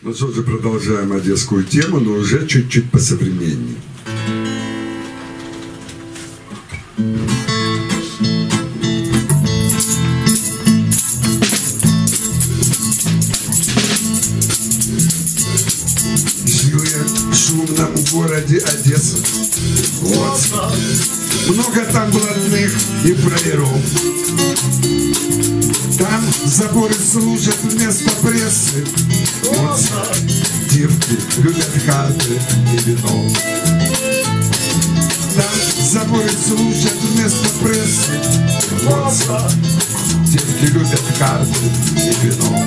Ну что же, продолжаем одесскую тему, но уже чуть-чуть посовременнее. Жил я в шумном городе Одесса. Вот. Много там блатных и фраеров. Там заборы служат вместо прессы. Вот. Девки любят карты и вино. Там заборы служат вместо прессы. Вот. Девки любят карты и вино.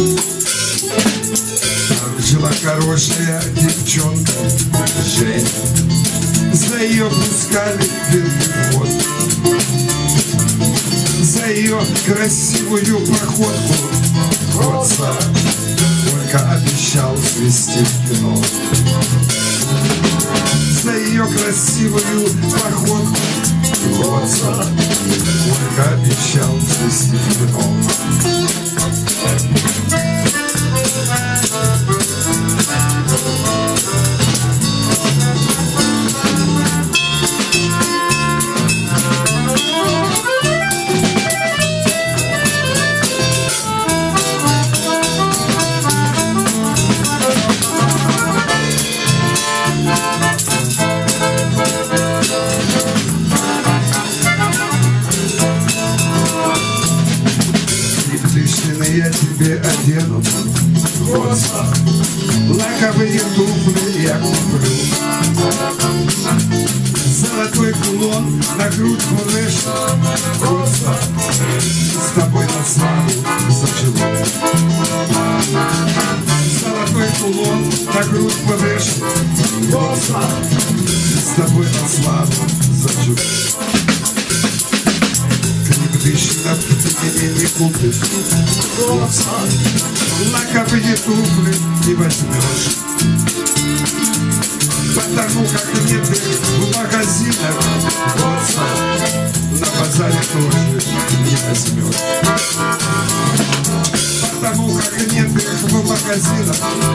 Там жила хорошая девчонка Женя. За ее пускали в ход. За ее красивую походку отца только обещал свести в кино. За ее красивую походку отца только обещал свести в кино. Я тебе одену, вот, лаковые туфли я куплю, золотой кулон на грудь повешу, вот, с тобой на славу заживу. Золотой кулон на грудь повешу, вот, с тобой на славу заживу. Крепдышина ты мне не купишь, лаковые туфли не возьмешь, потому как нет их в магазинах, на базаре тоже не возьмешь, потому как нет их в магазинах,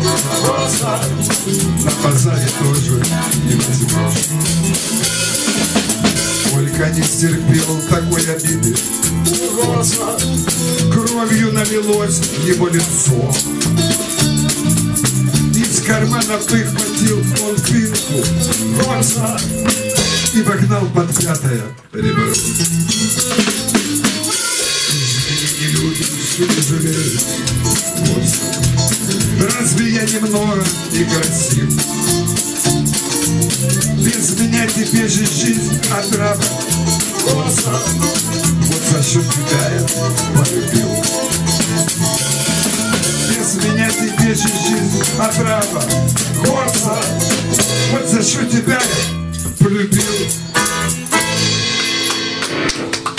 на базаре тоже не возьмешь. Только не стерпел такой обиды, кровью налилось его лицо. Из кармана выхватил он пинку и вогнал под пятое ребро. Ты не любишь и не жалеешь, разве я немного некрасив? Без меня тебе же жизнь отрава. Вот за счет тебя я полюбил. Без меня тебе же жизнь отрава. Вот за счет тебя я полюбил.